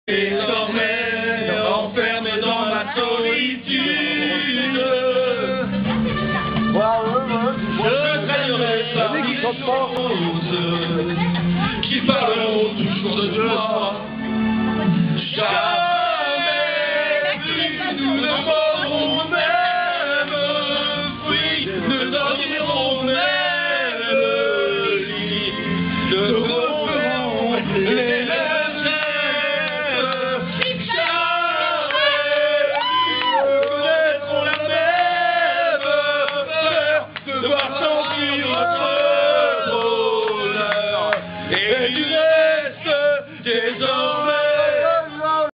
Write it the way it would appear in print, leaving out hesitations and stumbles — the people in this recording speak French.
Désormais enfermé dans ma solitude, je traînerai parmi les roses qui parleront toujours de toi.